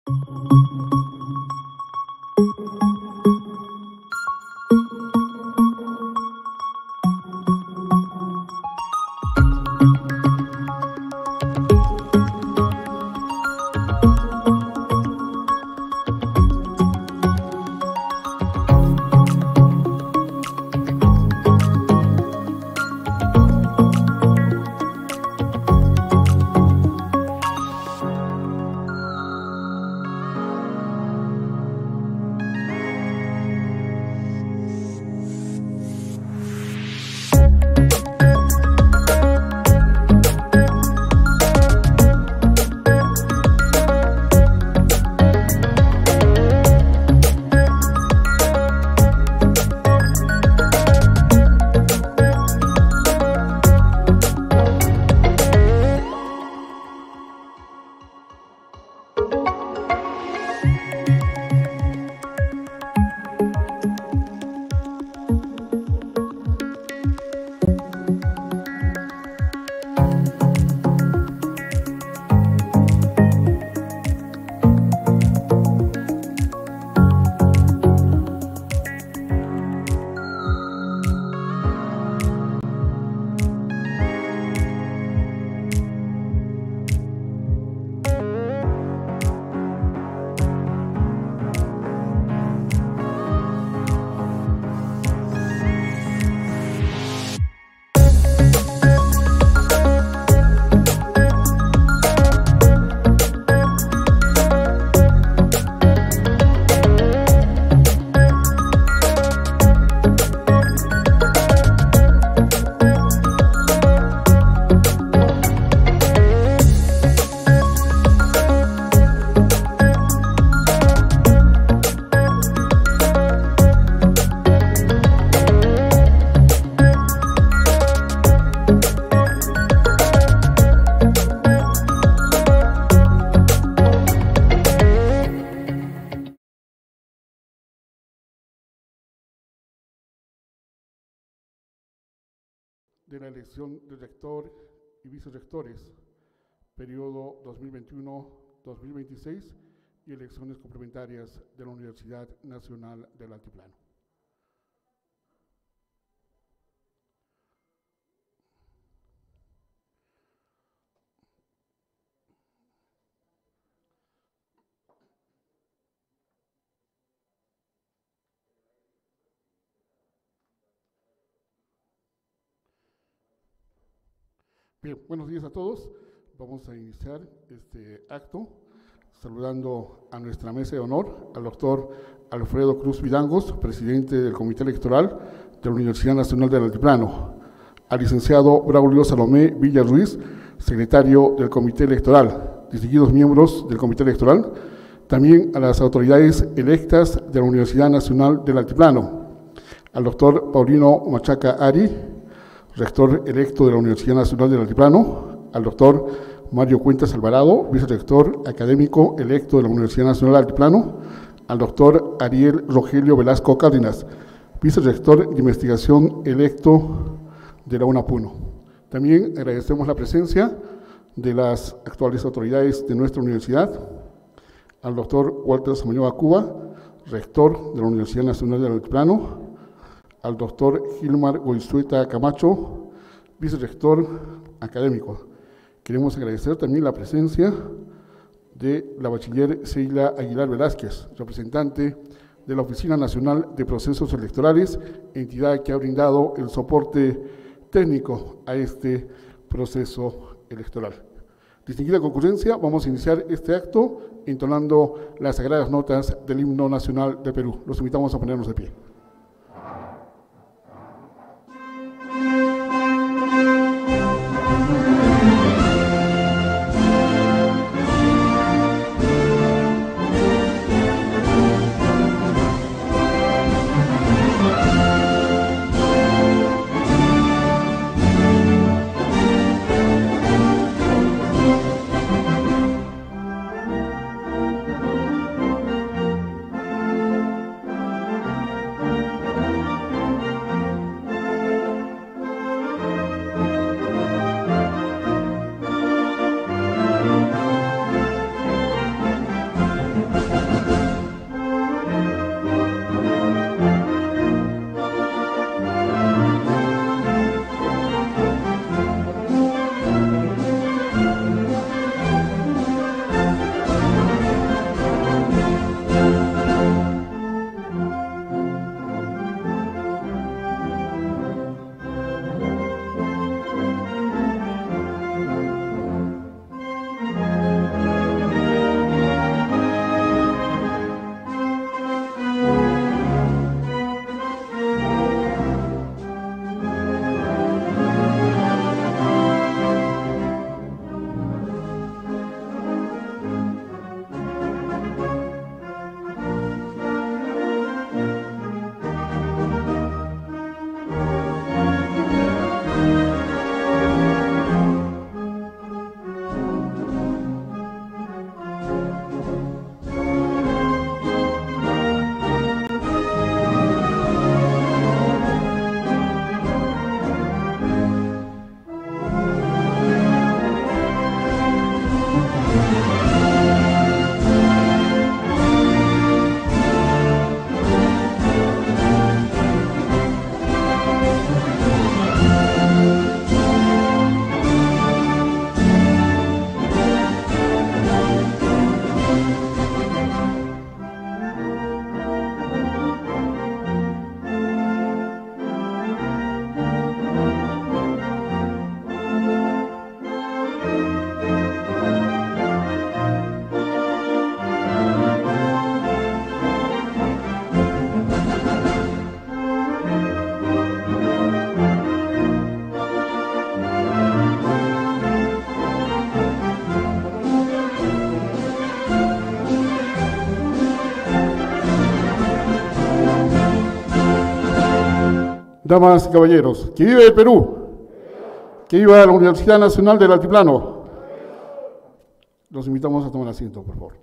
De la elección del rector y vicerrectores, periodo 2021-2026 y elecciones complementarias de la Universidad Nacional del Altiplano. Bien, buenos días a todos. Vamos a iniciar este acto saludando a nuestra mesa de honor, al doctor Alfredo Cruz Vidangos, presidente del Comité Electoral de la Universidad Nacional del Altiplano, al licenciado Braulio Salomé Villa Ruiz, secretario del Comité Electoral, distinguidos miembros del Comité Electoral, también a las autoridades electas de la Universidad Nacional del Altiplano, al doctor Paulino Machaca Ari, rector electo de la Universidad Nacional del Altiplano, al doctor Mario Cuentas Alvarado, vicerrector académico electo de la Universidad Nacional del Altiplano, al doctor Ariel Rogelio Velasco Cárdenas, vicerrector de investigación electo de la UNAPUNO. También agradecemos la presencia de las actuales autoridades de nuestra universidad, al doctor Walter Samayoa Cuba, rector de la Universidad Nacional del Altiplano, al doctor Gilmar Goizueta Camacho, vicerrector académico. Queremos agradecer también la presencia de la bachiller Seila Aguilar Velázquez, representante de la Oficina Nacional de Procesos Electorales, entidad que ha brindado el soporte técnico a este proceso electoral. Distinguida concurrencia, vamos a iniciar este acto entonando las sagradas notas del himno nacional de Perú. Los invitamos a ponernos de pie. Damas y caballeros, ¡que viva el Perú! ¡Que viva la Universidad Nacional del Altiplano! Los invitamos a tomar asiento, por favor.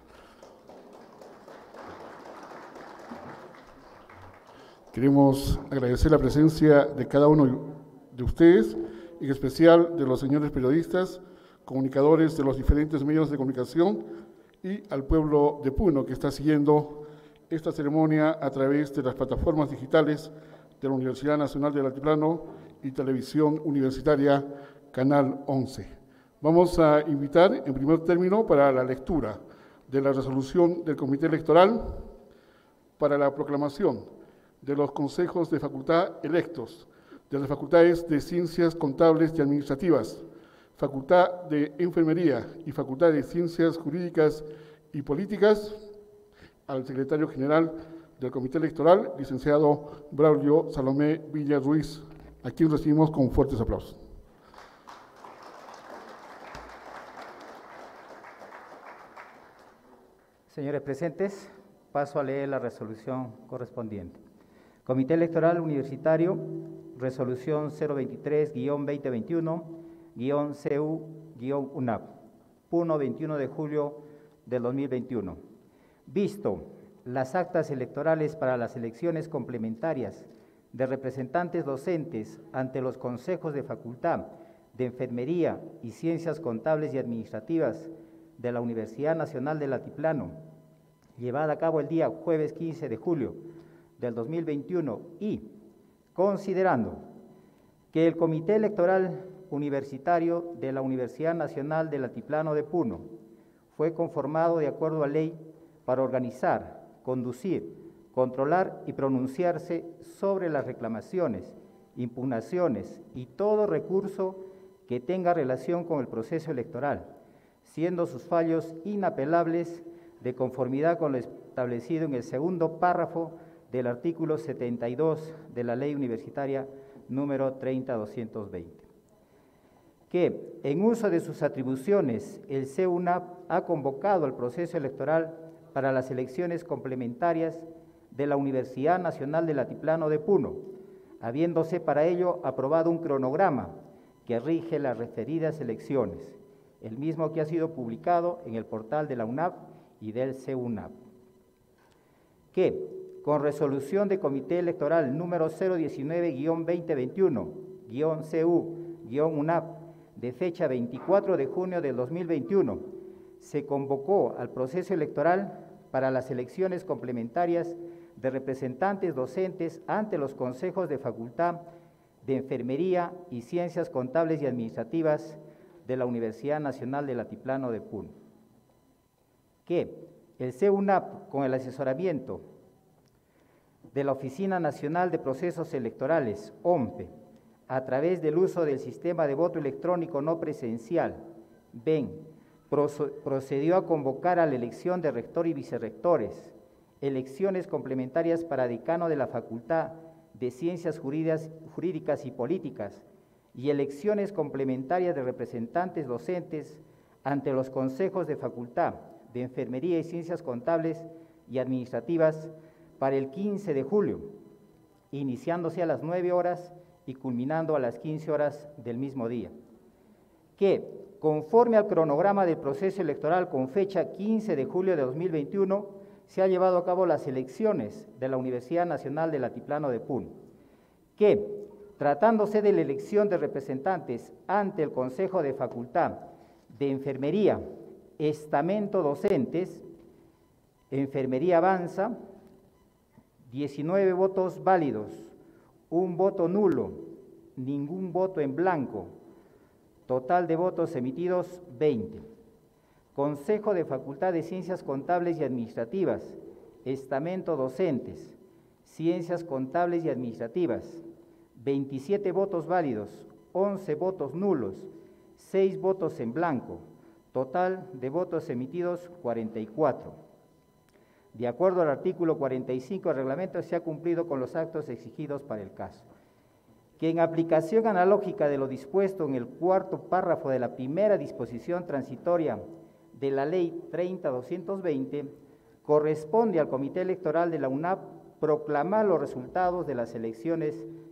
Queremos agradecer la presencia de cada uno de ustedes, en especial de los señores periodistas, comunicadores de los diferentes medios de comunicación y al pueblo de Puno que está siguiendo esta ceremonia a través de las plataformas digitales de la Universidad Nacional del Altiplano y Televisión Universitaria Canal 11. Vamos a invitar en primer término para la lectura de la resolución del Comité Electoral para la proclamación de los consejos de facultad electos de las facultades de Ciencias Contables y Administrativas, Facultad de Enfermería y Facultad de Ciencias Jurídicas y Políticas, al secretario general del Comité Electoral, licenciado Braulio Salomé Villa Ruiz, a quien recibimos con fuertes aplausos. Señores presentes, paso a leer la resolución correspondiente. Comité Electoral Universitario, resolución 023-2021-CU-UNAP, Puno, 21 de julio del 2021. Visto las actas electorales para las elecciones complementarias de representantes docentes ante los consejos de facultad de Enfermería y Ciencias Contables y Administrativas de la Universidad Nacional del Altiplano, llevada a cabo el día jueves 15 de julio del 2021 y considerando que el Comité Electoral Universitario de la Universidad Nacional del Altiplano de Puno fue conformado de acuerdo a ley para organizar, conducir, controlar y pronunciarse sobre las reclamaciones, impugnaciones y todo recurso que tenga relación con el proceso electoral, siendo sus fallos inapelables de conformidad con lo establecido en el segundo párrafo del artículo 72 de la Ley Universitaria número 30-220. Que, en uso de sus atribuciones, el CUNAP ha convocado al proceso electoral para las elecciones complementarias de la Universidad Nacional del Altiplano de Puno, habiéndose para ello aprobado un cronograma que rige las referidas elecciones, el mismo que ha sido publicado en el portal de la UNAP y del CUNAP. Que, con resolución de Comité Electoral número 019-2021-CU-UNAP de fecha 24 de junio del 2021, se convocó al proceso electoral para las elecciones complementarias de representantes docentes ante los consejos de facultad de Enfermería y Ciencias Contables y Administrativas de la Universidad Nacional del Altiplano de Puno. Que el CUNAP, con el asesoramiento de la Oficina Nacional de Procesos Electorales, OMPE, a través del uso del sistema de voto electrónico no presencial, VEN, procedió a convocar a la elección de rector y vicerrectores, elecciones complementarias para decano de la Facultad de Ciencias Jurídicas y Políticas y elecciones complementarias de representantes docentes ante los consejos de Facultad de Enfermería y Ciencias Contables y Administrativas para el 15 de julio, iniciándose a las 9 horas y culminando a las 15 horas del mismo día. Que, conforme al cronograma del proceso electoral con fecha 15 de julio de 2021, se ha llevado a cabo las elecciones de la Universidad Nacional del Altiplano de Puno. Que, tratándose de la elección de representantes ante el Consejo de Facultad de Enfermería, estamento docentes, Enfermería Avanza, 19 votos válidos, 1 voto nulo, ningún voto en blanco, total de votos emitidos 20. Consejo de Facultad de Ciencias Contables y Administrativas, estamento docentes, Ciencias Contables y Administrativas, 27 votos válidos, 11 votos nulos, 6 votos en blanco, total de votos emitidos 44. De acuerdo al artículo 45 del reglamento, se ha cumplido con los actos exigidos para el caso. Que en aplicación analógica de lo dispuesto en el cuarto párrafo de la primera disposición transitoria de la Ley 30-220, corresponde al Comité Electoral de la UNAP proclamar los resultados de las elecciones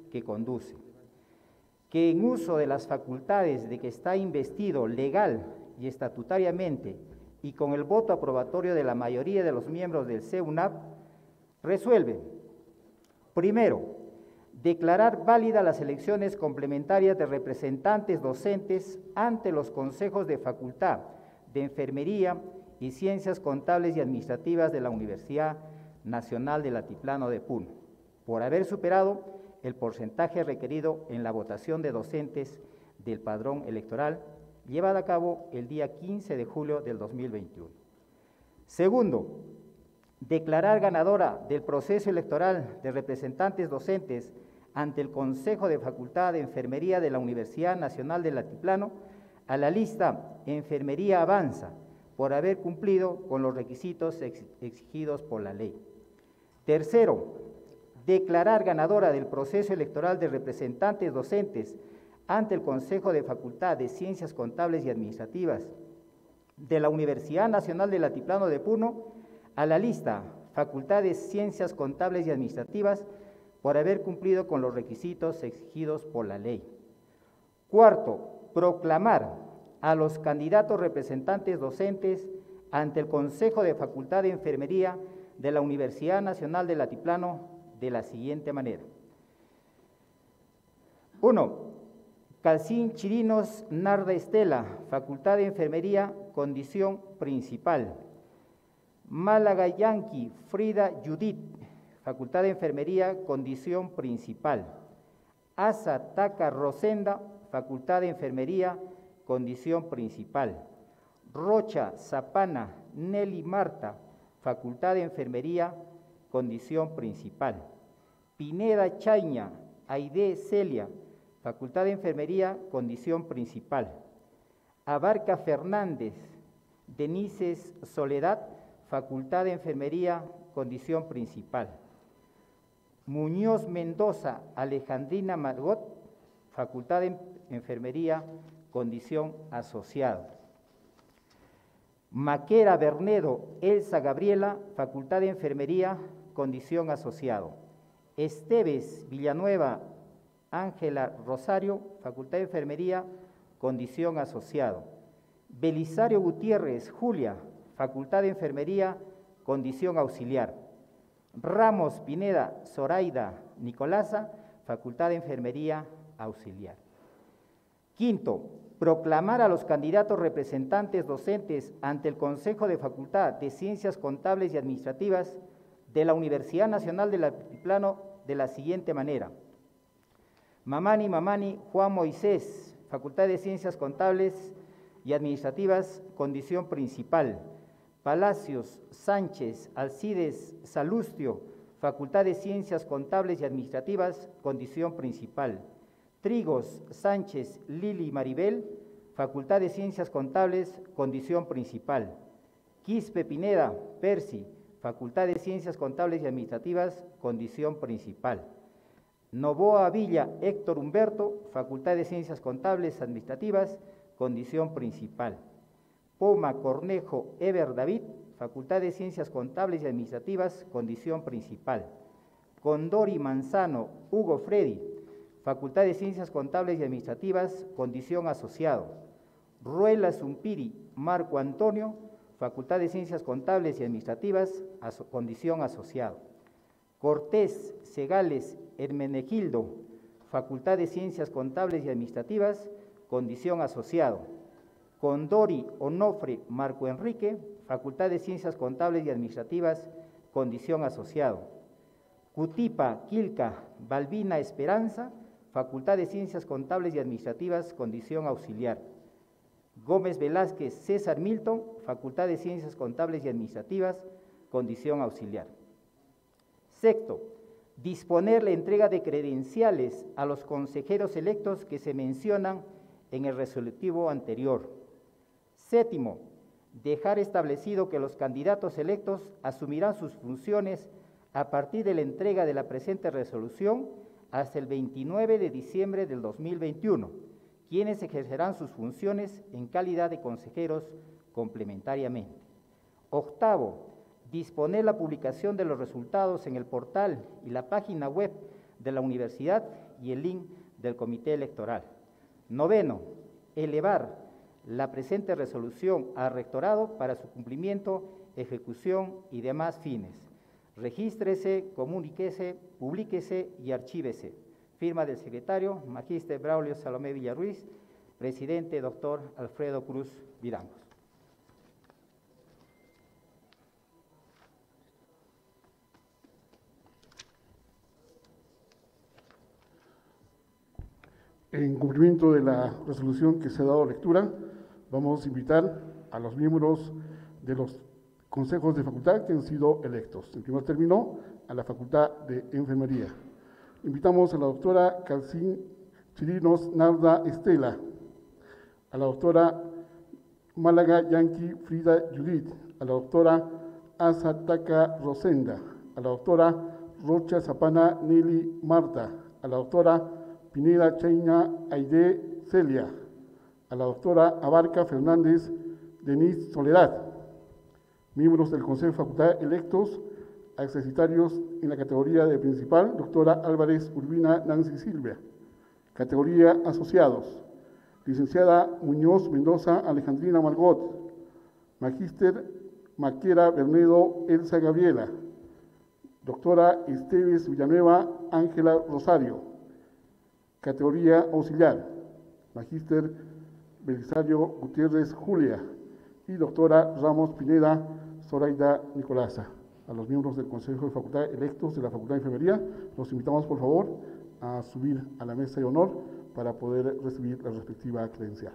que conduce. Que en uso de las facultades de que está investido legal y estatutariamente y con el voto aprobatorio de la mayoría de los miembros del CEUNAP, resuelve, primero, declarar válidas las elecciones complementarias de representantes docentes ante los consejos de facultad de Enfermería y Ciencias Contables y Administrativas de la Universidad Nacional del Altiplano de Puno, por haber superado el porcentaje requerido en la votación de docentes del padrón electoral llevada a cabo el día 15 de julio del 2021. Segundo, declarar ganadora del proceso electoral de representantes docentes ante el Consejo de Facultad de Enfermería de la Universidad Nacional del Altiplano a la lista Enfermería Avanza, por haber cumplido con los requisitos exigidos por la ley. Tercero, declarar ganadora del proceso electoral de representantes docentes ante el Consejo de Facultad de Ciencias Contables y Administrativas de la Universidad Nacional del Altiplano de Puno a la lista Facultad de Ciencias Contables y Administrativas por haber cumplido con los requisitos exigidos por la ley. Cuarto, proclamar a los candidatos representantes docentes ante el Consejo de Facultad de Enfermería de la Universidad Nacional del Altiplano de la siguiente manera. 1. Calcín Chirinos Narda Estela, Facultad de Enfermería, condición principal. Málaga Yanqui Frida Judith, Facultad de Enfermería, condición principal. Asa Taca Rosenda, Facultad de Enfermería, condición principal. Rocha Zapana Nelly Marta, Facultad de Enfermería, condición principal. Pineda Chaña Aide Celia, Facultad de Enfermería, condición principal. Abarca Fernández Denises Soledad, Facultad de Enfermería, condición principal. Muñoz Mendoza Alejandrina Margot, Facultad de Enfermería, condición asociado. Maquera Bernedo Elsa Gabriela, Facultad de Enfermería, condición asociado. Esteves Villanueva Ángela Rosario, Facultad de Enfermería, condición asociado. Belisario Gutiérrez Julia, Facultad de Enfermería, condición auxiliar. Ramos Pineda Zoraida Nicolasa, Facultad de Enfermería, auxiliar. Quinto, proclamar a los candidatos representantes docentes ante el Consejo de Facultad de Ciencias Contables y Administrativas de la Universidad Nacional del Altiplano de la siguiente manera. Mamani Juan Moisés, Facultad de Ciencias Contables y Administrativas, condición principal. Palacios Sánchez Alcides Salustio, Facultad de Ciencias Contables y Administrativas, condición principal. Trigos Sánchez Lili Maribel, Facultad de Ciencias Contables, condición principal. Quispe Pineda Percy, Facultad de Ciencias Contables y Administrativas, condición principal. Novoa Villa Héctor Humberto, Facultad de Ciencias Contables Administrativas, condición principal. Poma Cornejo Eber David, Facultad de Ciencias Contables y Administrativas, condición principal. Condori Manzano Hugo Freddy, Facultad de Ciencias Contables y Administrativas, condición asociado. Ruela Zumpiri Marco Antonio, Facultad de Ciencias Contables y Administrativas, condición asociado. Cortés Segales Hermenegildo, Facultad de Ciencias Contables y Administrativas, condición asociado. Condori Onofre Marco Enrique, Facultad de Ciencias Contables y Administrativas, condición asociado. Cutipa Quilca Balbina Esperanza, Facultad de Ciencias Contables y Administrativas, condición auxiliar. Gómez Velázquez César Milton, Facultad de Ciencias Contables y Administrativas, condición auxiliar. Sexto, disponer la entrega de credenciales a los consejeros electos que se mencionan en el resolutivo anterior. Séptimo, dejar establecido que los candidatos electos asumirán sus funciones a partir de la entrega de la presente resolución hasta el 29 de diciembre del 2021, quienes ejercerán sus funciones en calidad de consejeros complementariamente. Octavo, disponer la publicación de los resultados en el portal y la página web de la universidad y el link del comité electoral. Noveno, elevar la presente resolución al rectorado para su cumplimiento, ejecución y demás fines. Regístrese, comuníquese, publíquese y archívese. Firma del secretario, Magíster Braulio Salomé Villarruiz, presidente, doctor Alfredo Cruz Vidangos. En cumplimiento de la resolución que se ha dado lectura, vamos a invitar a los miembros de los consejos de facultad que han sido electos. En primer término, a la Facultad de Enfermería. Invitamos a la doctora Calcín Chirinos Narda Estela, a la doctora Málaga Yanqui Frida Judith, a la doctora Asa Taka Rosenda, a la doctora Rocha Zapana Nelly Marta, a la doctora Pineda Chaina Aide Celia, a la doctora Abarca Fernández Denise Soledad, miembros del Consejo de Facultad electos, accesitarios en la categoría de principal, doctora Álvarez Urbina Nancy Silvia, categoría asociados, licenciada Muñoz Mendoza Alejandrina Margot, magíster Maquera Bernedo Elsa Gabriela, doctora Esteves Villanueva Ángela Rosario, categoría auxiliar, magíster Belisario Gutiérrez Julia y doctora Ramos Pineda Zoraida Nicolasa. A los miembros del Consejo de Facultad electos de la Facultad de Enfermería, los invitamos por favor a subir a la mesa de honor para poder recibir la respectiva credencial.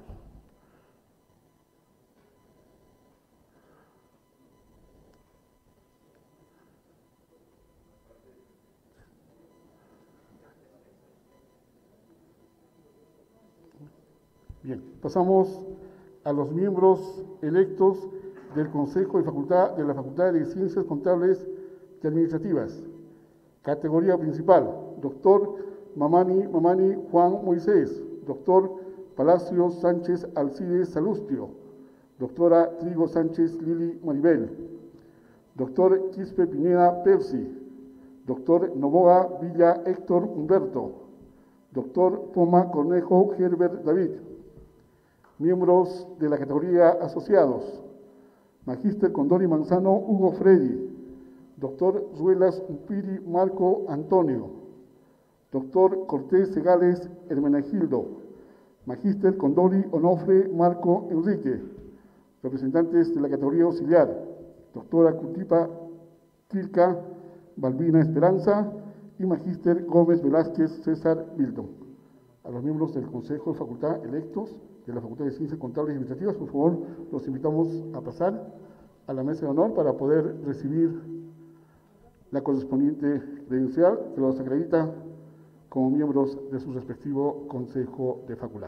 Bien, pasamos a los miembros electos del Consejo de Facultad de la Facultad de Ciencias Contables y Administrativas. Categoría principal, doctor Mamani Juan Moisés, doctor Palacios Sánchez Alcides Salustio, doctora Trigo Sánchez Lili Maribel, doctor Quispe Pineda Percy, doctor Novoa Villa Héctor Humberto, doctor Poma Cornejo Herbert David. Miembros de la categoría asociados, magíster Condori Manzano Hugo Freddy, doctor Ruelas Upiri Marco Antonio, doctor Cortés Segales Hermenegildo, magíster Condori Onofre Marco Enrique, representantes de la categoría auxiliar, doctora Cutipa Quilca Balbina Esperanza y magíster Gómez Velázquez César Milton. A los miembros del Consejo de Facultad electos de la Facultad de Ciencias Contables y Administrativas, por favor, los invitamos a pasar a la mesa de honor para poder recibir la correspondiente credencial que los acredita como miembros de su respectivo Consejo de Facultad.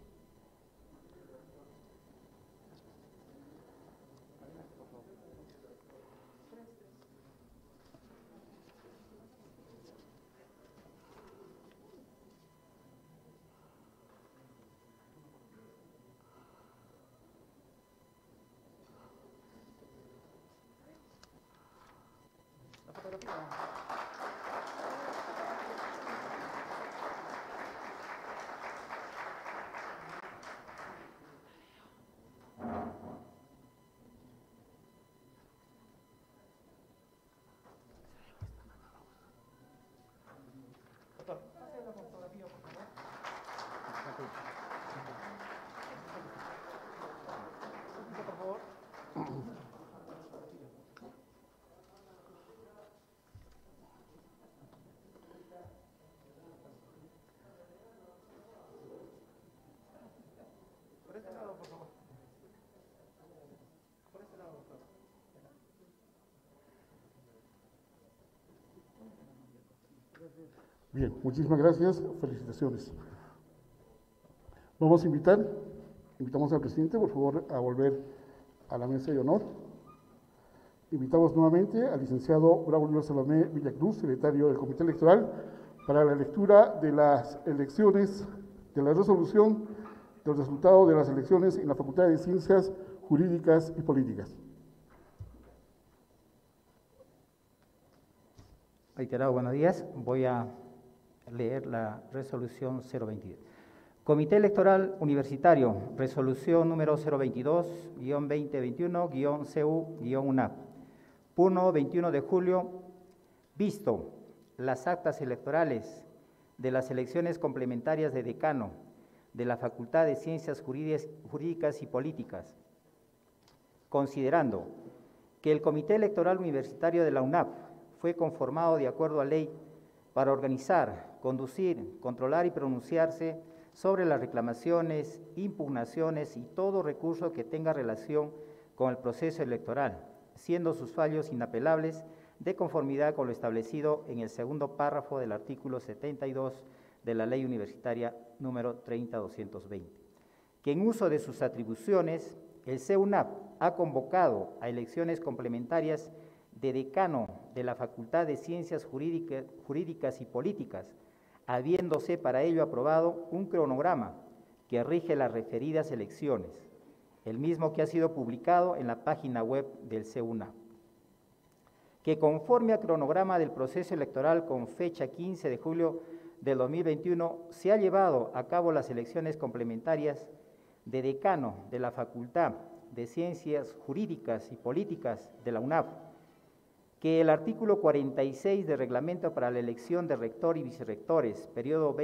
Bien, muchísimas gracias, felicitaciones. Vamos a invitamos al presidente, por favor, a volver a la mesa de honor. Invitamos nuevamente al licenciado Braulio Salomé Villacruz, secretario del Comité Electoral, para la lectura de las elecciones, de la resolución del resultado de las elecciones en la Facultad de Ciencias Jurídicas y Políticas. Reiterado, buenos días. Voy a leer la resolución 022. Comité Electoral Universitario, resolución número 022-2021-CU-UNAP. 21 de julio, visto las actas electorales de las elecciones complementarias de decano de la Facultad de Ciencias Jurídicas y Políticas, considerando que el Comité Electoral Universitario de la UNAP fue conformado de acuerdo a ley para organizar, conducir, controlar y pronunciarse sobre las reclamaciones, impugnaciones y todo recurso que tenga relación con el proceso electoral, siendo sus fallos inapelables de conformidad con lo establecido en el segundo párrafo del artículo 72 de la Ley Universitaria número 30220, que en uso de sus atribuciones, el CUNAP ha convocado a elecciones complementarias de decano de la Facultad de Ciencias Jurídicas y Políticas, habiéndose para ello aprobado un cronograma que rige las referidas elecciones, el mismo que ha sido publicado en la página web del CUNAP, que conforme al cronograma del proceso electoral con fecha 15 de julio del 2021, se ha llevado a cabo las elecciones complementarias de decano de la Facultad de Ciencias Jurídicas y Políticas de la UNAP, que el artículo 46 del Reglamento para la elección de rector y vicerrectores, periodo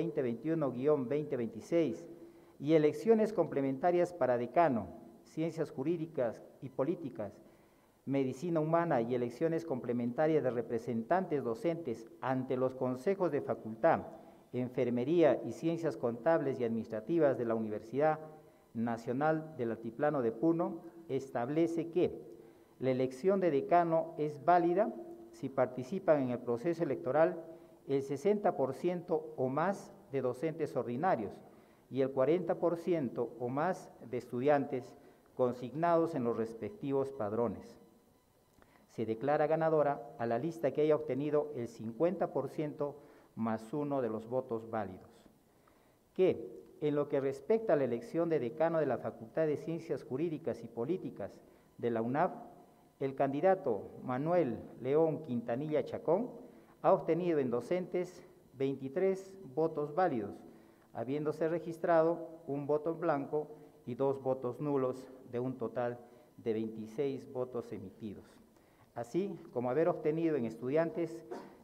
2021-2026, y elecciones complementarias para decano, Ciencias Jurídicas y Políticas, Medicina Humana y elecciones complementarias de representantes docentes ante los consejos de facultad, Enfermería y Ciencias Contables y Administrativas de la Universidad Nacional del Altiplano de Puno, establece que la elección de decano es válida si participan en el proceso electoral el 60% o más de docentes ordinarios y el 40% o más de estudiantes consignados en los respectivos padrones. Se declara ganadora a la lista que haya obtenido el 50% más uno de los votos válidos. Que, en lo que respecta a la elección de decano de la Facultad de Ciencias Jurídicas y Políticas de la UNAP, el candidato Manuel León Quintanilla Chacón ha obtenido en docentes 23 votos válidos, habiéndose registrado un voto en blanco y 2 votos nulos, de un total de 26 votos emitidos, así como haber obtenido en estudiantes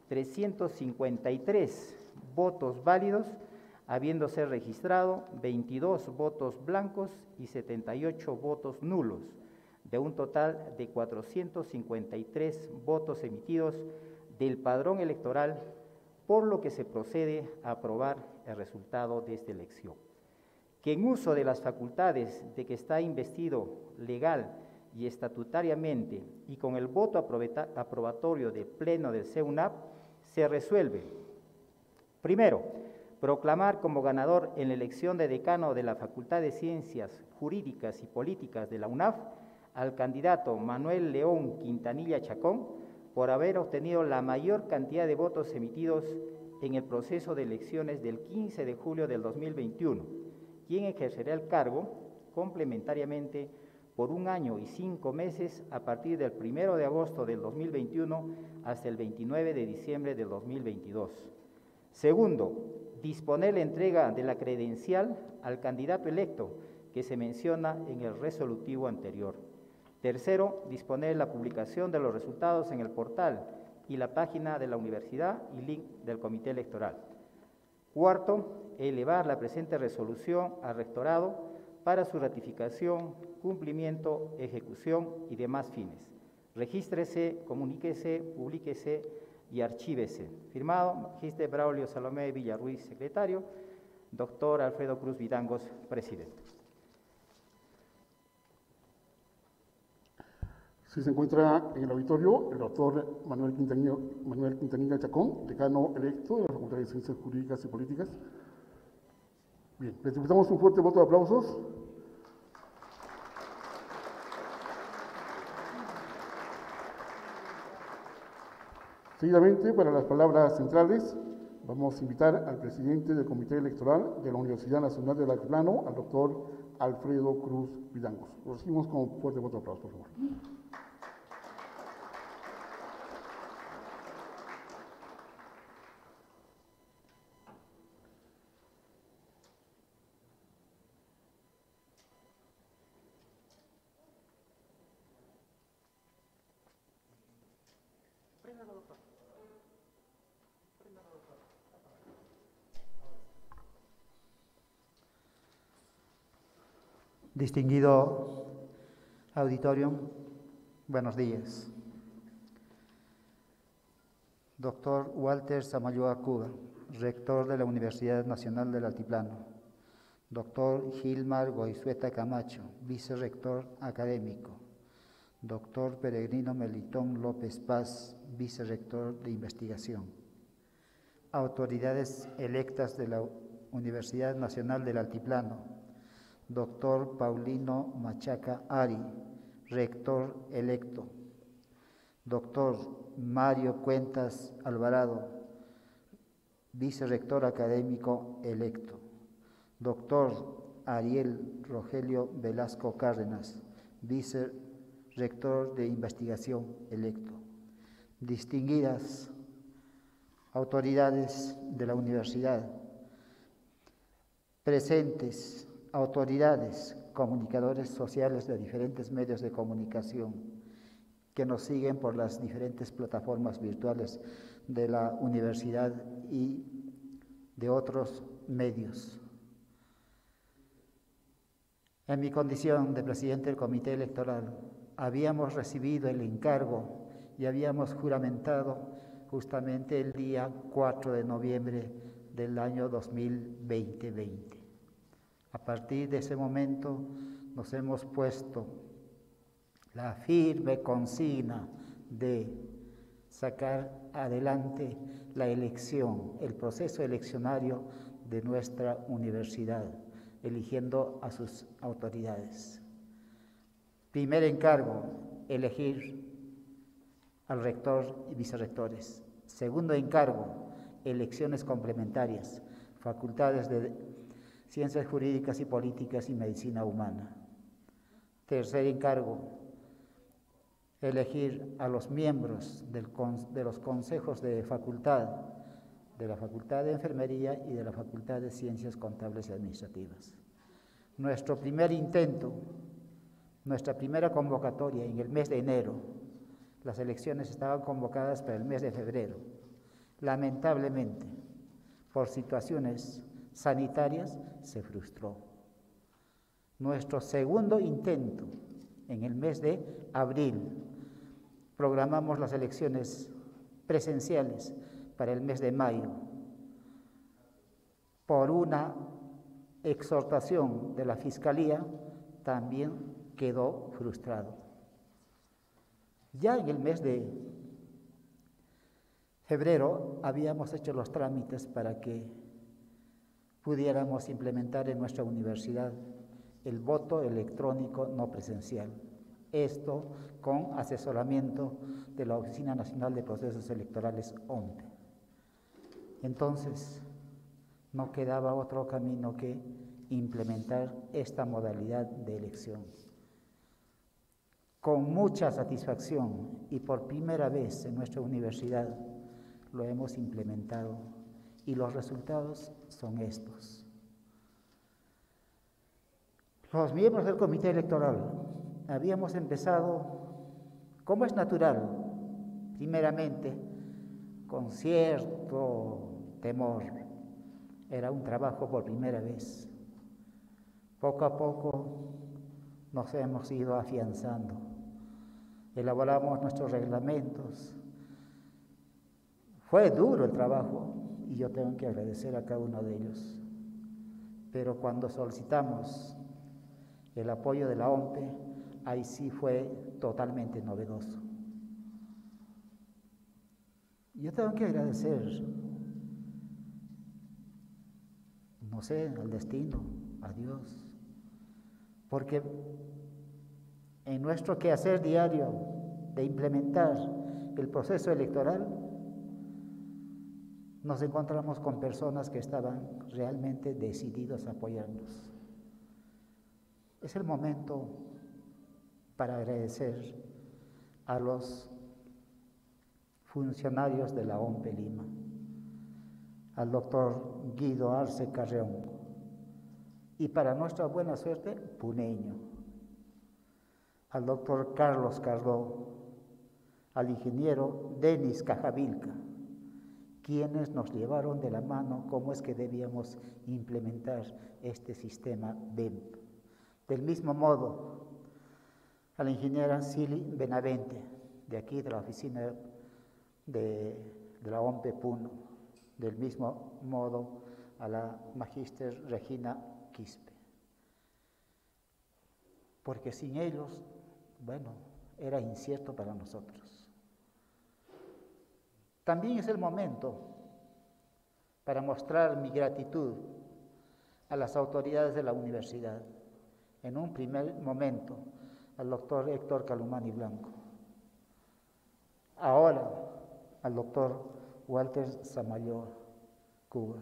353 votos válidos, habiéndose registrado 22 votos blancos y 78 votos nulos, de un total de 453 votos emitidos del padrón electoral, por lo que se procede a aprobar el resultado de esta elección. Que en uso de las facultades de que está investido legal y estatutariamente y con el voto aprobatorio del Pleno del CUNAP, se resuelve, primero, proclamar como ganador en la elección de decano de la Facultad de Ciencias Jurídicas y Políticas de la UNAF al candidato Manuel León Quintanilla Chacón por haber obtenido la mayor cantidad de votos emitidos en el proceso de elecciones del 15 de julio del 2021, quien ejercerá el cargo complementariamente por 1 año y 5 meses a partir del 1 de agosto del 2021 hasta el 29 de diciembre del 2022. Segundo, disponer la entrega de la credencial al candidato electo que se menciona en el resolutivo anterior. Tercero, disponer la publicación de los resultados en el portal y la página de la universidad y link del comité electoral. Cuarto, elevar la presente resolución al rectorado para su ratificación, cumplimiento, ejecución y demás fines. Regístrese, comuníquese, publíquese y archívese. Firmado, Magister Braulio Salomé Villarruiz, secretario, doctor Alfredo Cruz Vidangos, presidente. Si se encuentra en el auditorio el doctor Manuel Quintanilla Chacón, decano electo de la Facultad de Ciencias Jurídicas y Políticas. Bien, les damos un fuerte voto de aplausos. Seguidamente, para las palabras centrales, vamos a invitar al presidente del Comité Electoral de la Universidad Nacional del Altiplano, al doctor Alfredo Cruz Vidangos. Lo recibimos con un fuerte voto de aplausos, por favor. Distinguido auditorio, buenos días. Doctor Walter Samayoa Cuba, rector de la Universidad Nacional del Altiplano. Doctor Gilmar Goizueta Camacho, vicerrector académico. Doctor Peregrino Melitón López Paz, vicerrector de investigación. Autoridades electas de la Universidad Nacional del Altiplano. Doctor Paulino Machaca Ari, rector electo. Doctor Mario Cuentas Alvarado, vicerrector académico electo. Doctor Ariel Rogelio Velasco Cárdenas, vicerrector de investigación electo. Distinguidas autoridades de la universidad, presentes autoridades, comunicadores sociales de diferentes medios de comunicación que nos siguen por las diferentes plataformas virtuales de la universidad y de otros medios. En mi condición de presidente del Comité Electoral, habíamos recibido el encargo y habíamos juramentado justamente el día 4 de noviembre del año 2020. A partir de ese momento nos hemos puesto la firme consigna de sacar adelante la elección, el proceso eleccionario de nuestra universidad, eligiendo a sus autoridades. Primer encargo, elegir al rector y vicerrectores. Segundo encargo, elecciones complementarias, facultades de Ciencias Jurídicas y Políticas y Medicina Humana. Tercer encargo, elegir a los miembros de los consejos de facultad, de la Facultad de Enfermería y de la Facultad de Ciencias Contables y Administrativas. Nuestro primer intento, nuestra primera convocatoria en el mes de enero, las elecciones estaban convocadas para el mes de febrero. Lamentablemente, por situaciones sanitarias, se frustró. Nuestro segundo intento, en el mes de abril, programamos las elecciones presenciales para el mes de mayo. Por una exhortación de la Fiscalía, también quedó frustrado. Ya en el mes de febrero habíamos hecho los trámites para que pudiéramos implementar en nuestra universidad el voto electrónico no presencial. Esto con asesoramiento de la Oficina Nacional de Procesos Electorales, ONPE. Entonces, no quedaba otro camino que implementar esta modalidad de elección. Con mucha satisfacción y por primera vez en nuestra universidad lo hemos implementado y los resultados son estos. Los miembros del Comité Electoral habíamos empezado, como es natural, primeramente con cierto temor. Era un trabajo por primera vez. Poco a poco nos hemos ido afianzando. Elaboramos nuestros reglamentos. Fue duro el trabajo y yo tengo que agradecer a cada uno de ellos. Pero cuando solicitamos el apoyo de la ONPE, ahí sí fue totalmente novedoso. Yo tengo que agradecer, no sé, al destino, a Dios, porque en nuestro quehacer diario de implementar el proceso electoral, nos encontramos con personas que estaban realmente decididos a apoyarnos. Es el momento para agradecer a los funcionarios de la ONPE Lima, al doctor Guido Arce Carreón y, para nuestra buena suerte, puneño, al doctor Carlos Cardó, al ingeniero Denis Cajavilca, quienes nos llevaron de la mano cómo es que debíamos implementar este sistema BEMP, Del mismo modo, a la ingeniera Cili Benavente, de aquí de la oficina de la OMPE Puno. Del mismo modo, a la magíster Regina Quispe. Porque sin ellos, bueno, era incierto para nosotros. También es el momento para mostrar mi gratitud a las autoridades de la universidad. En un primer momento, al doctor Héctor Calumani Blanco. Ahora, al doctor Walter Samayoa Cuba.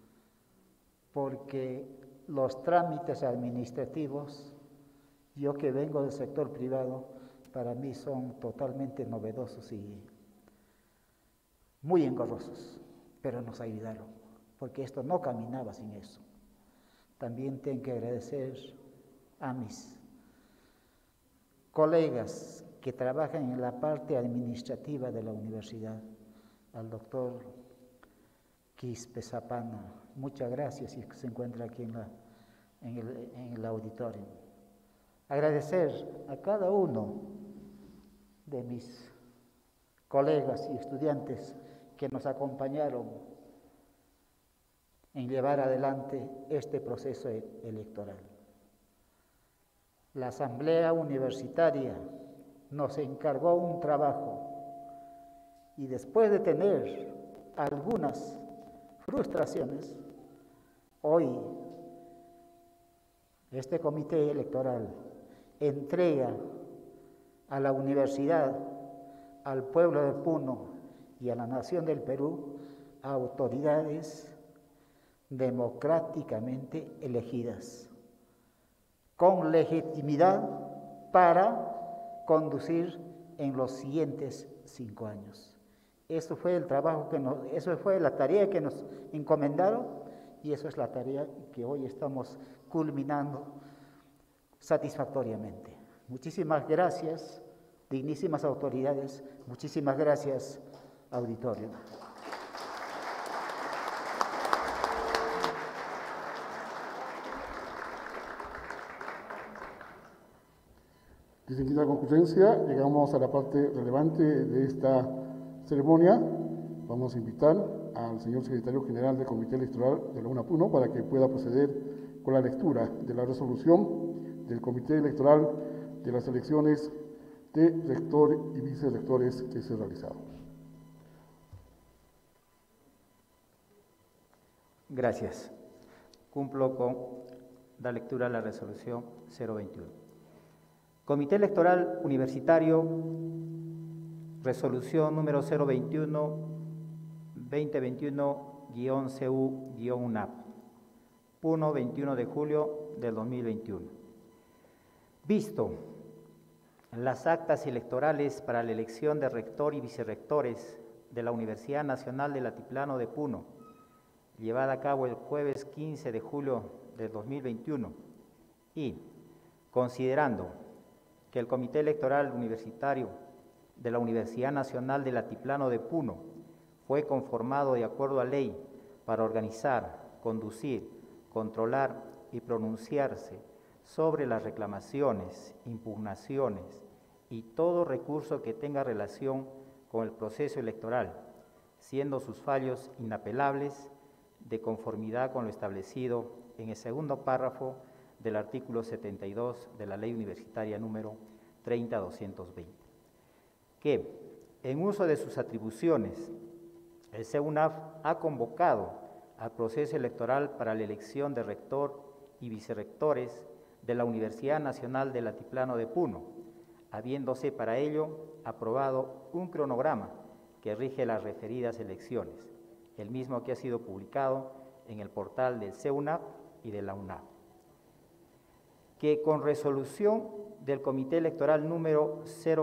Porque los trámites administrativos, yo que vengo del sector privado, para mí son totalmente novedosos y muy engorrosos, pero nos ayudaron, porque esto no caminaba sin eso. También tengo que agradecer a mis colegas que trabajan en la parte administrativa de la universidad, al doctor Quispe Zapana. Muchas gracias y se encuentra aquí en el auditorio. Agradecer a cada uno de mis colegas y estudiantes que nos acompañaron en llevar adelante este proceso electoral. La Asamblea Universitaria nos encargó un trabajo y después de tener algunas frustraciones, hoy este comité electoral entrega a la universidad, al pueblo de Puno y a la nación del Perú a autoridades democráticamente elegidas, con legitimidad para conducir en los siguientes 5 años. Eso fue el trabajo eso fue la tarea que nos encomendaron y eso es la tarea que hoy estamos culminando satisfactoriamente. Muchísimas gracias, dignísimas autoridades, muchísimas gracias, auditorio. Distinguida concurrencia, llegamos a la parte relevante de esta ceremonia. Vamos a invitar al señor secretario general del Comité Electoral de la UNAPUNO para que pueda proceder con la lectura de la resolución del Comité Electoral de las elecciones de rector y vicerrectores que se realizaron. Gracias. Cumplo con la lectura de la resolución 021. Comité Electoral Universitario, resolución número 021-2021-CU-UNAP, Puno, 21 de julio del 2021. Visto las actas electorales para la elección de rector y vicerrectores de la Universidad Nacional del Altiplano de Puno, llevada a cabo el jueves 15 de julio del 2021, y considerando que el Comité Electoral Universitario de la Universidad Nacional del Altiplano de Puno fue conformado de acuerdo a ley para organizar, conducir, controlar y pronunciarse sobre las reclamaciones, impugnaciones y todo recurso que tenga relación con el proceso electoral, siendo sus fallos inapelables de conformidad con lo establecido en el segundo párrafo del artículo 72 de la Ley Universitaria número 30-220, que, en uso de sus atribuciones, el CEUNAF ha convocado al proceso electoral para la elección de rector y vicerrectores de la Universidad Nacional del Altiplano de Puno, habiéndose para ello aprobado un cronograma que rige las referidas elecciones, el mismo que ha sido publicado en el portal del CEUNAP y de la UNAP. Que con resolución del Comité Electoral número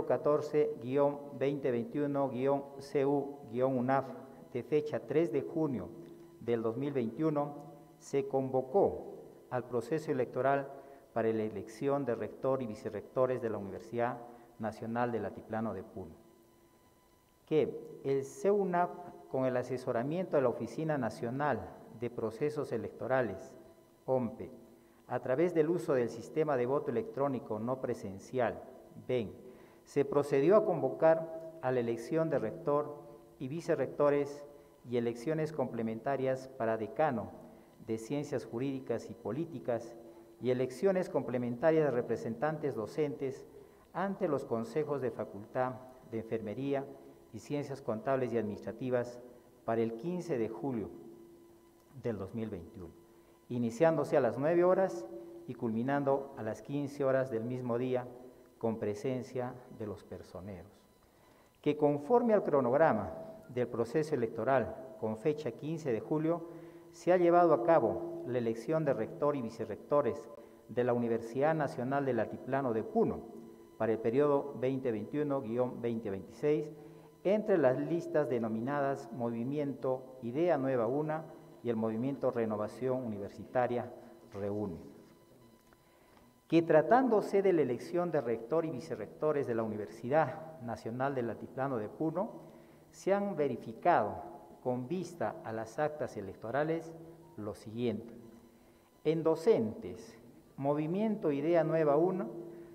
014-2021-CU-UNAF de fecha 3 de junio del 2021, se convocó al proceso electoral para la elección de rector y vicerrectores de la Universidad Nacional del Altiplano de Puno. Que el CEUNAP, con el asesoramiento de la Oficina Nacional de Procesos Electorales, OMPE, a través del uso del sistema de voto electrónico no presencial, VEN, se procedió a convocar a la elección de rector y vicerrectores y elecciones complementarias para decano de Ciencias Jurídicas y Políticas y elecciones complementarias de representantes docentes ante los consejos de Facultad de Enfermería y Ciencias Contables y Administrativas para el 15 de julio del 2021, iniciándose a las 9 horas y culminando a las 15 horas del mismo día con presencia de los personeros. Que conforme al cronograma del proceso electoral con fecha 15 de julio, se ha llevado a cabo la elección de rector y vicerrectores de la Universidad Nacional del Altiplano de Puno para el periodo 2021-2026 entre las listas denominadas Movimiento Idea Nueva Una y el Movimiento Renovación Universitaria Reúne. Que tratándose de la elección de rector y vicerrectores de la Universidad Nacional del Altiplano de Puno, se han verificado con vista a las actas electorales lo siguiente. En docentes, Movimiento Idea Nueva 1,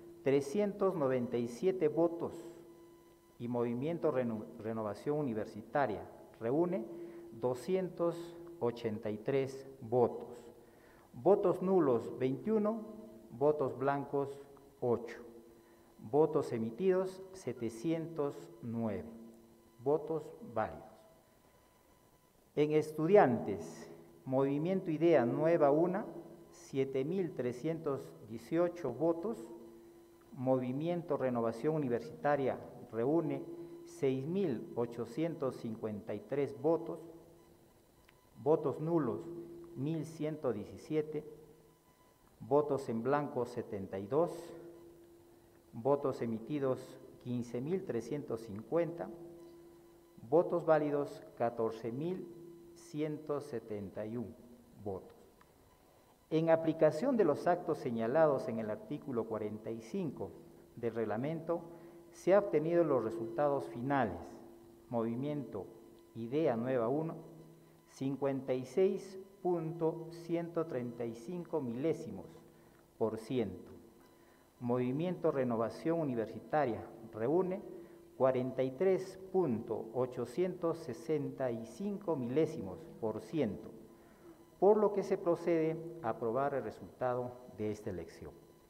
397 votos y Movimiento Renovación Universitaria Reúne 283 votos. Votos nulos 21, votos blancos 8. Votos emitidos 709. Votos válidos. En estudiantes, Movimiento Idea Nueva 1, 7.318 votos, Movimiento Renovación Universitaria Reúne 6.853 votos, votos nulos 1.117, votos en blanco 72, votos emitidos 15.350, votos válidos 14.171 votos. En aplicación de los actos señalados en el artículo 45 del reglamento, se han obtenido los resultados finales. Movimiento Idea Nueva 1, 56.135 milésimos por ciento. Movimiento Renovación Universitaria Reúne 43.865 milésimos por ciento, por lo que se procede a aprobar el resultado de esta elección.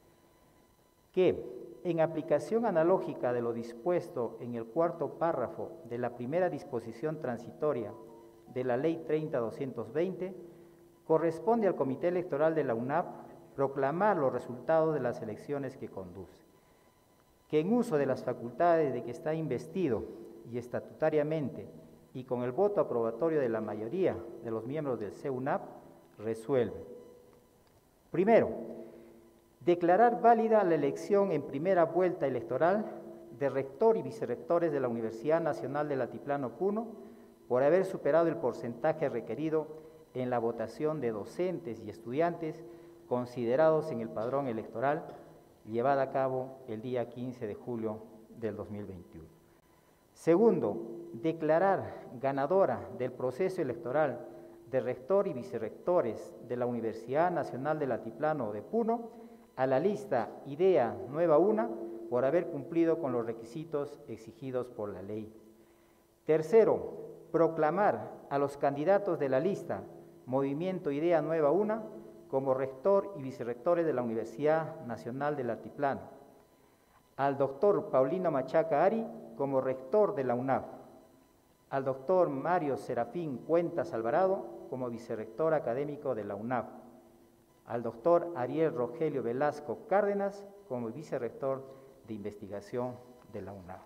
Que, en aplicación analógica de lo dispuesto en el cuarto párrafo de la primera disposición transitoria de la Ley 30-220, corresponde al Comité Electoral de la UNAP proclamar los resultados de las elecciones que conduce. Que en uso de las facultades de que está investido y estatutariamente y con el voto aprobatorio de la mayoría de los miembros del CUNAP, resuelve. Primero, declarar válida la elección en primera vuelta electoral de rector y vicerrectores de la Universidad Nacional del Altiplano Puno por haber superado el porcentaje requerido en la votación de docentes y estudiantes considerados en el padrón electoral llevada a cabo el día 15 de julio del 2021. Segundo, declarar ganadora del proceso electoral de rector y vicerrectores de la Universidad Nacional del Altiplano de Puno a la lista Idea Nueva 1 por haber cumplido con los requisitos exigidos por la ley. Tercero, proclamar a los candidatos de la lista Movimiento Idea Nueva 1 como rector y vicerrectores de la Universidad Nacional del Altiplano, al doctor Paulino Machaca Ari como rector de la UNAF, al doctor Mario Serafín Cuentas Alvarado como vicerrector académico de la UNAF, al doctor Ariel Rogelio Velasco Cárdenas como vicerrector de investigación de la UNAF.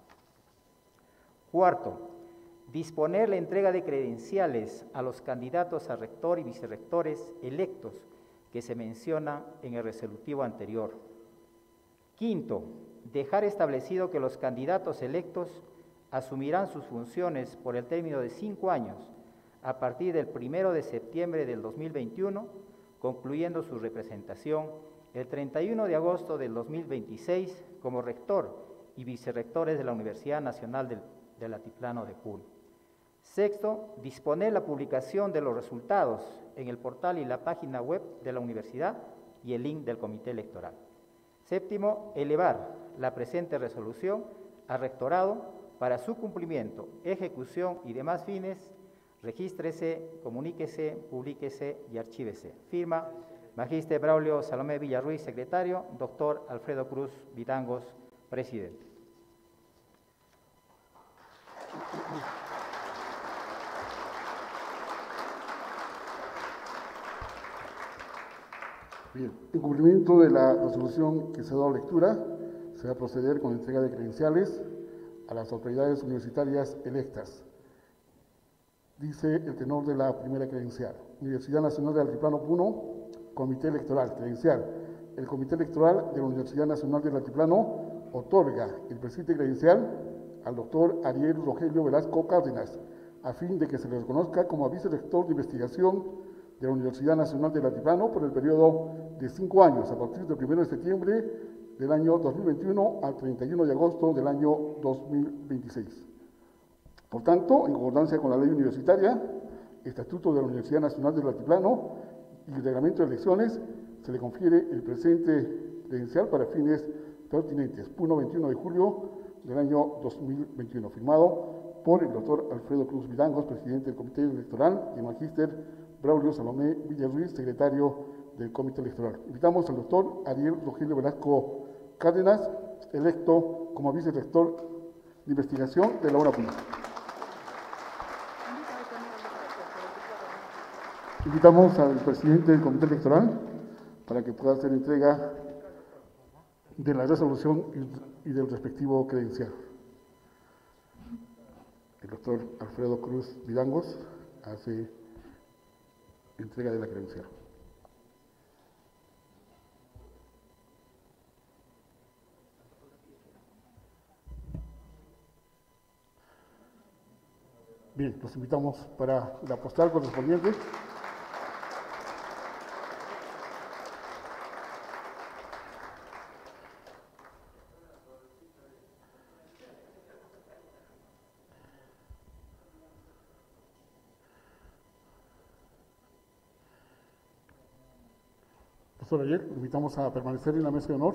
Cuarto, disponer la entrega de credenciales a los candidatos a rector y vicerrectores electos que se menciona en el resolutivo anterior. Quinto, dejar establecido que los candidatos electos asumirán sus funciones por el término de 5 años a partir del 1 de septiembre del 2021, concluyendo su representación el 31 de agosto del 2026 como rector y vicerrectores de la Universidad Nacional del Altiplano de Puno. Sexto, disponer la publicación de los resultados en el portal y la página web de la universidad y el link del Comité Electoral. Séptimo, elevar la presente resolución al Rectorado para su cumplimiento, ejecución y demás fines. Regístrese, comuníquese, publíquese y archívese. Firma, Magíster Braulio Salomé Villarruiz, secretario, doctor Alfredo Cruz Vidangos, presidente. Bien, en cumplimiento de la resolución que se ha dado lectura, se va a proceder con la entrega de credenciales a las autoridades universitarias electas. Dice el tenor de la primera credencial. Universidad Nacional del Altiplano Puno, Comité Electoral, credencial. El Comité Electoral de la Universidad Nacional del Altiplano otorga el presente credencial al doctor Ariel Rogelio Velasco Cárdenas, a fin de que se le reconozca como vicerrector de investigación de la Universidad Nacional del Altiplano por el periodo de 5 años, a partir del 1 de septiembre del año 2021 al 31 de agosto del año 2026. Por tanto, en concordancia con la ley universitaria, Estatuto de la Universidad Nacional del Altiplano y el Reglamento de Elecciones, se le confiere el presente credencial para fines pertinentes. 21 de julio del año 2021, firmado por el doctor Alfredo Cruz Vidangos, presidente del Comité Electoral, y el magíster Braulio Salomé Villarruiz, secretario del Comité Electoral. Invitamos al doctor Ariel Rogelio Velasco Cárdenas, electo como vicerrector de investigación de la UNAPUN. Invitamos al presidente del Comité Electoral para que pueda hacer entrega de la resolución y del respectivo credencial. El doctor Alfredo Cruz Vidangos hace entrega de la credencial. Bien, los invitamos para la postal correspondiente. Profesor Ariel, invitamos a permanecer en la mesa de honor.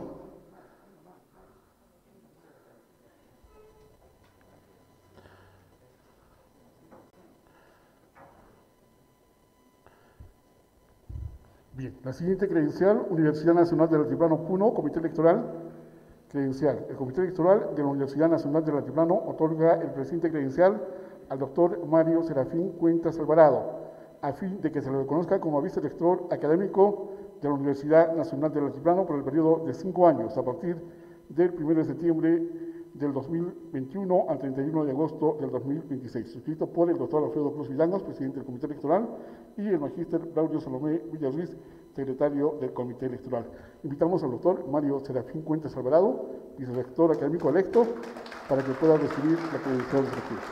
Bien, la siguiente credencial, Universidad Nacional del Altiplano Puno, Comité Electoral, credencial. El Comité Electoral de la Universidad Nacional del Altiplano otorga el presente credencial al doctor Mario Serafín Cuentas Alvarado, a fin de que se le reconozca como vicerrector académico de la Universidad Nacional del Altiplano por el periodo de 5 años, a partir del 1 de septiembre del 2021 al 31 de agosto del 2026, suscrito por el doctor Alfredo Cruz Vidangos, presidente del Comité Electoral, y el magíster Braulio Salomé Villarruiz, secretario del Comité Electoral. Invitamos al doctor Mario Serafín Cuentas Alvarado, vicerrector académico electo, para que pueda recibir la credencial respectiva.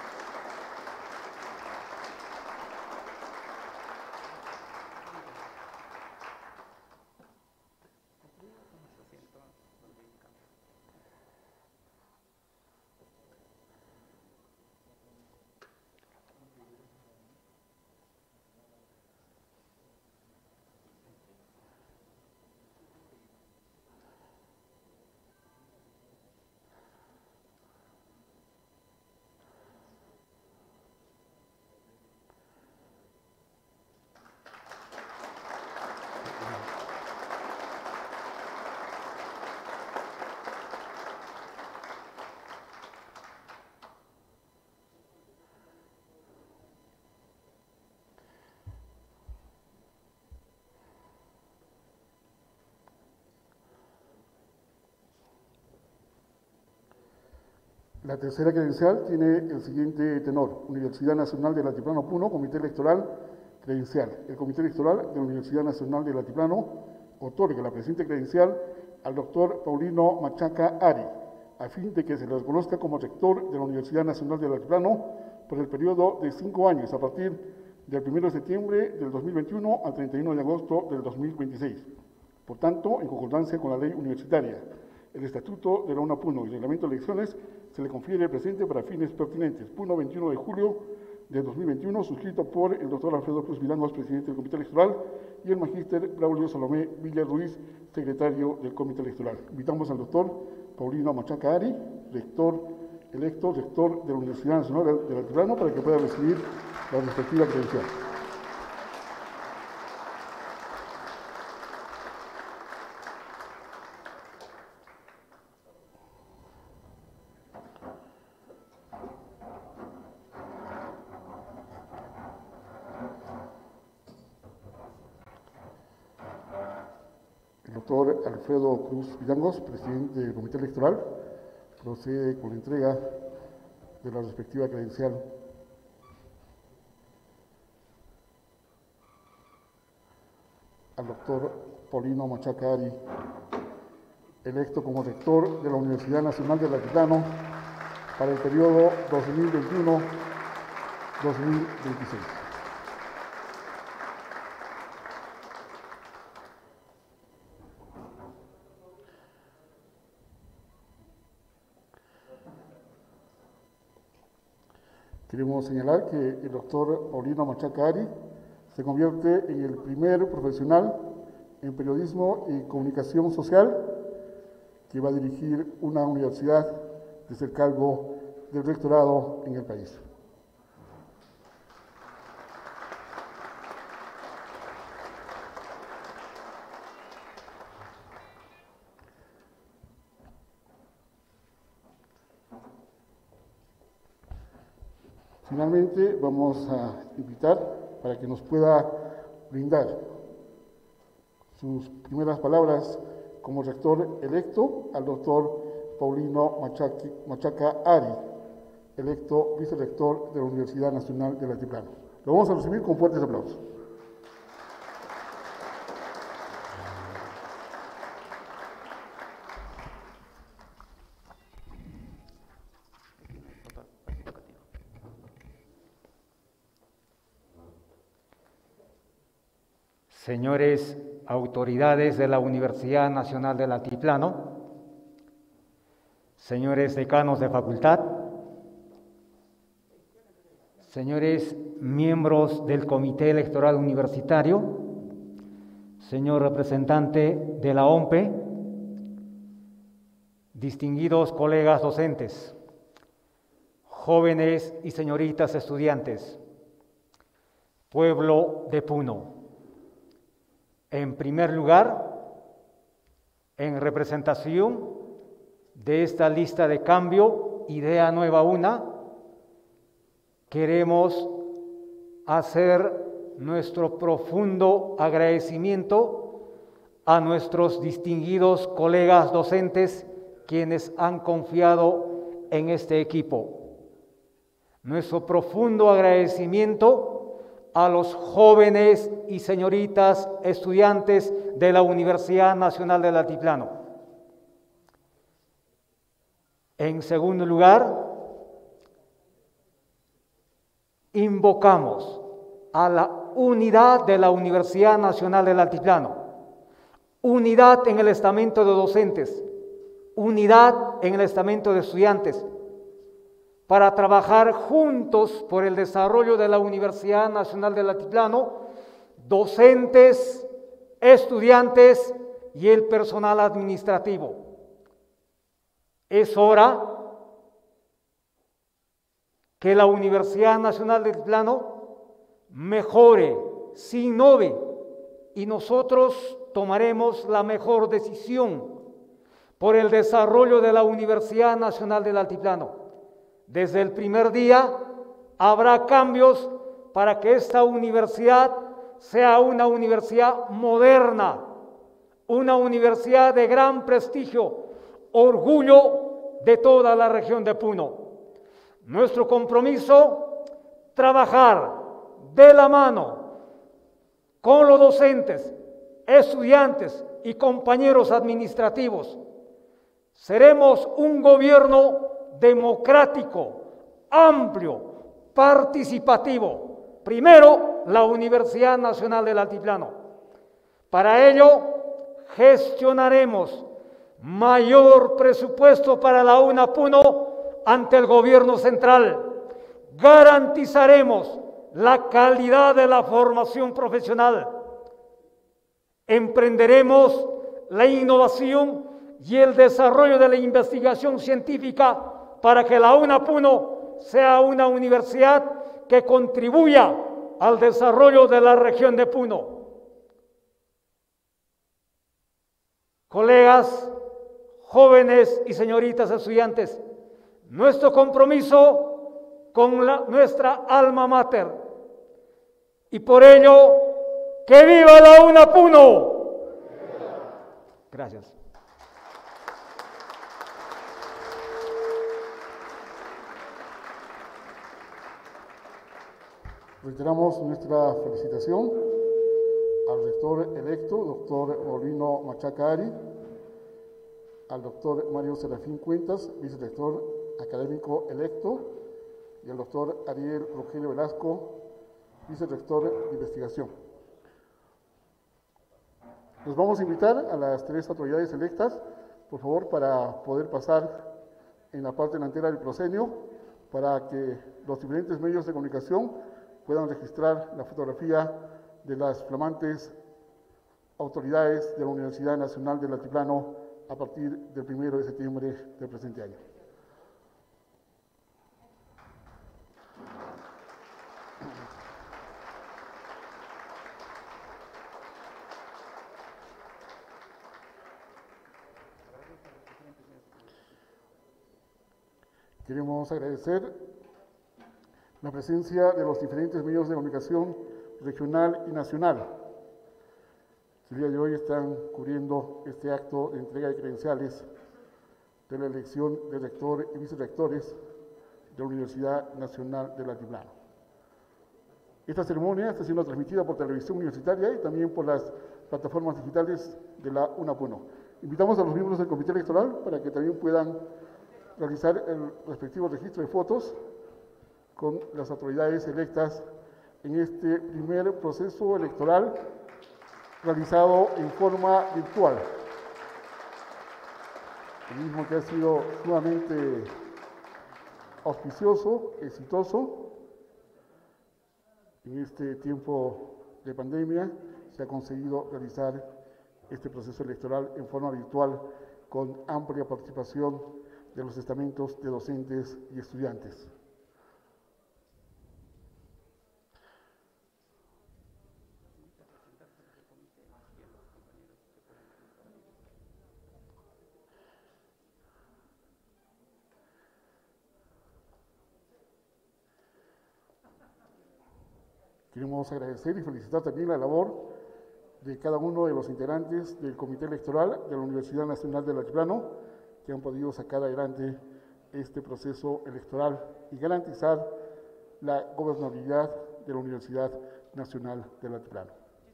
La tercera credencial tiene el siguiente tenor: Universidad Nacional del Altiplano Puno, Comité Electoral, credencial. El Comité Electoral de la Universidad Nacional del Altiplano otorga la presente credencial al doctor Paulino Machaca Ari, a fin de que se le reconozca como rector de la Universidad Nacional del Altiplano por el periodo de 5 años, a partir del 1 de septiembre del 2021 al 31 de agosto del 2026. Por tanto, en concordancia con la ley universitaria, el Estatuto de la UNAPUNO y el Reglamento de Elecciones, se le confiere el presente para fines pertinentes. 21 de julio de 2021, suscrito por el doctor Alfredo Cruz Vidangos, presidente del Comité Electoral, y el magíster Braulio Salomé Villa Ruiz, secretario del Comité Electoral. Invitamos al doctor Paulino Machaca Ari, rector electo, rector de la Universidad Nacional del Altiplano, para que pueda recibir la respectiva credencial. El doctor Alfredo Cruz Vidangos, presidente del Comité Electoral, procede con la entrega de la respectiva credencial. Al doctor Paulino Machaca Ari, electo como rector de la Universidad Nacional del Altiplano para el periodo 2021-2026. Queremos señalar que el doctor Paulino Machaca Ari se convierte en el primer profesional en periodismo y comunicación social que va a dirigir una universidad desde el cargo del rectorado en el país. Finalmente, vamos a invitar para que nos pueda brindar sus primeras palabras como rector electo al doctor Paulino Machaca Ari, electo vicerrector de la Universidad Nacional del Altiplano. Lo vamos a recibir con fuertes aplausos. Señores autoridades de la Universidad Nacional del Altiplano, señores decanos de facultad, señores miembros del Comité Electoral Universitario, señor representante de la OMPE, distinguidos colegas docentes, jóvenes y señoritas estudiantes, pueblo de Puno. En primer lugar, en representación de esta lista de cambio, Idea Nueva Una, queremos hacer nuestro profundo agradecimiento a nuestros distinguidos colegas docentes quienes han confiado en este equipo. Nuestro profundo agradecimiento a los jóvenes y señoritas estudiantes de la Universidad Nacional del Altiplano. En segundo lugar, invocamos a la unidad de la Universidad Nacional del Altiplano, unidad en el estamento de docentes, unidad en el estamento de estudiantes, para trabajar juntos por el desarrollo de la Universidad Nacional del Altiplano, docentes, estudiantes y el personal administrativo. Es hora que la Universidad Nacional del Altiplano mejore, se innove, y nosotros tomaremos la mejor decisión por el desarrollo de la Universidad Nacional del Altiplano. Desde el primer día habrá cambios para que esta universidad sea una universidad moderna, una universidad de gran prestigio, orgullo de toda la región de Puno. Nuestro compromiso, trabajar de la mano con los docentes, estudiantes y compañeros administrativos. Seremos un gobierno democrático, amplio, participativo. Primero, la Universidad Nacional del Altiplano. Para ello, gestionaremos mayor presupuesto para la UNA Puno ante el gobierno central. garantizaremos la calidad de la formación profesional, emprenderemos la innovación y el desarrollo de la investigación científica para que la UNAPUNO sea una universidad que contribuya al desarrollo de la región de Puno. Colegas, jóvenes y señoritas estudiantes, nuestro compromiso con nuestra alma mater, y por ello, ¡que viva la UNAPUNO! Gracias. Reiteramos nuestra felicitación al rector electo, doctor Paulino Machaca Ari, al doctor Mario Serafín Cuentas, vicerrector académico electo, y al doctor Ariel Rogelio Velasco, vicerrector de investigación. Nos vamos a invitar a las 3 autoridades electas, por favor, para poder pasar en la parte delantera del proscenio, para que los diferentes medios de comunicación puedan registrar la fotografía de las flamantes autoridades de la Universidad Nacional del Altiplano a partir del 1 de septiembre del presente año. Queremos agradecer la presencia de los diferentes medios de comunicación regional y nacional, que el día de hoy están cubriendo este acto de entrega de credenciales de la elección de rector y vicerrectores de la Universidad Nacional del Altiplano. Esta ceremonia está siendo transmitida por televisión universitaria y también por las plataformas digitales de la UNAPUNO. Invitamos a los miembros del comité electoral para que también puedan realizar el respectivo registro de fotos con las autoridades electas en este primer proceso electoral realizado en forma virtual. El mismo que ha sido sumamente auspicioso, exitoso. En este tiempo de pandemia se ha conseguido realizar este proceso electoral en forma virtual con amplia participación de los estamentos de docentes y estudiantes. Queremos agradecer y felicitar también la labor de cada uno de los integrantes del Comité Electoral de la Universidad Nacional del Altiplano, que han podido sacar adelante este proceso electoral y garantizar la gobernabilidad de la Universidad Nacional del Altiplano.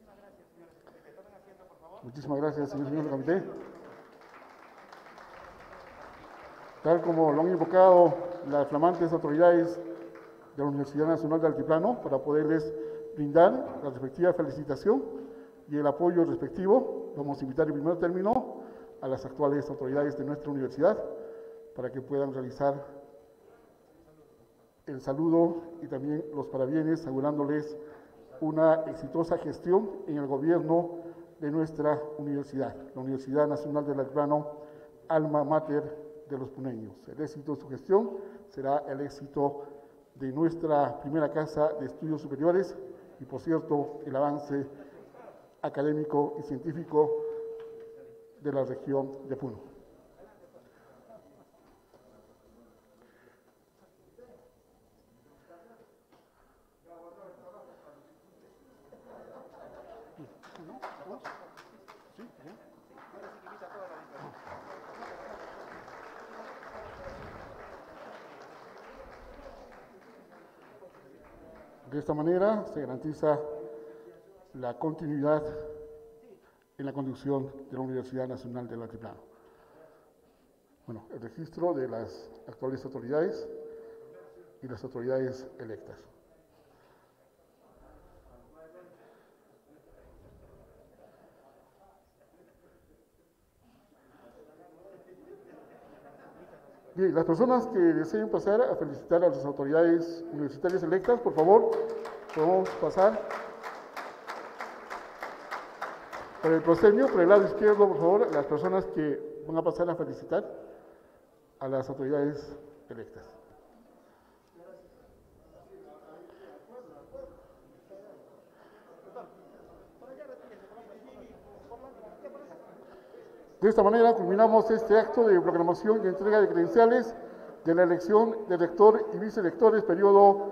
Muchísimas gracias, señor del comité. Tal como lo han invocado las flamantes autoridades de la Universidad Nacional del Altiplano, para poderles brindar la respectiva felicitación y el apoyo respectivo, vamos a invitar en primer término a las actuales autoridades de nuestra universidad para que puedan realizar el saludo y también los parabienes, augurándoles una exitosa gestión en el gobierno de nuestra universidad, la Universidad Nacional del Altiplano, alma mater de los puneños. El éxito de su gestión será el éxito de nuestra primera casa de estudios superiores y, por cierto, el avance académico y científico de la región de Puno. De esta manera se garantiza la continuidad en la conducción de la Universidad Nacional del Altiplano. Bueno, el registro de las actuales autoridades y las autoridades electas. Bien, las personas que deseen pasar a felicitar a las autoridades universitarias electas, por favor, podemos pasar por el proscenio, por el lado izquierdo, por favor, las personas que van a pasar a felicitar a las autoridades electas. De esta manera culminamos este acto de proclamación y entrega de credenciales de la elección de rector y vicerectores periodo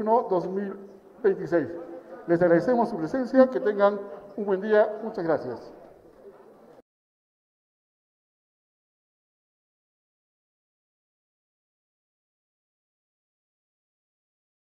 2021-2026. Les agradecemos su presencia, que tengan un buen día, muchas gracias.